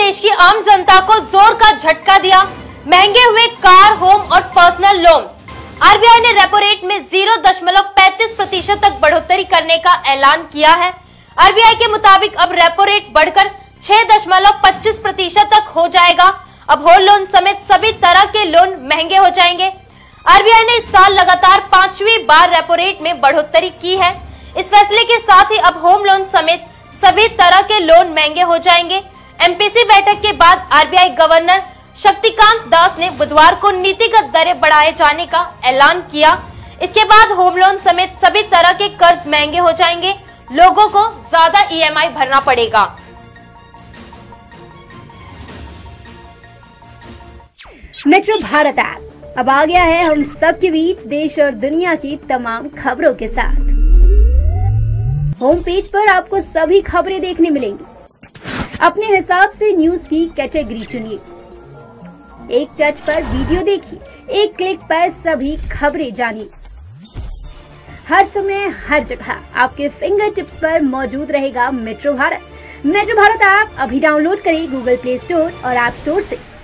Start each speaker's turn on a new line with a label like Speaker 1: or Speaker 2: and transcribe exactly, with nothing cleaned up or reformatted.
Speaker 1: देश की आम जनता को जोर का झटका दिया। महंगे हुए कार, होम और पर्सनल लोन। आरबीआई ने रेपो रेट में जीरो दशमलव पैंतीस प्रतिशत तक बढ़ोतरी करने का ऐलान किया है। आरबीआई के मुताबिक अब रेपो रेट बढ़कर छह दशमलव पच्चीस प्रतिशत तक हो जाएगा। अब होम लोन समेत सभी तरह के लोन महंगे हो जाएंगे। आरबीआई ने इस साल लगातार पांचवी बार रेपो रेट में बढ़ोतरी की है। इस फैसले के साथ ही अब होम लोन समेत सभी तरह के लोन महंगे हो जाएंगे। एमपीसी बैठक के बाद आरबीआई गवर्नर शक्तिकांत दास ने बुधवार को नीतिगत दरें बढ़ाए जाने का ऐलान किया। इसके बाद होम लोन समेत सभी तरह के कर्ज महंगे हो जाएंगे। लोगों को ज्यादा ईएमआई भरना पड़ेगा।
Speaker 2: मेट्रो भारत ऐप अब आ गया है हम सबके बीच देश और दुनिया की तमाम खबरों के साथ। होम पेज पर आपको सभी खबरें देखने मिलेंगी। अपने हिसाब से न्यूज की कैटेगरी चुनिए, एक टच पर वीडियो देखिए, एक क्लिक पर सभी खबरें जानिए। हर समय हर जगह आपके फिंगर टिप्स पर मौजूद रहेगा Metro Bharat. Metro Bharat app अभी डाउनलोड करें गूगल प्ले स्टोर और ऐप स्टोर से।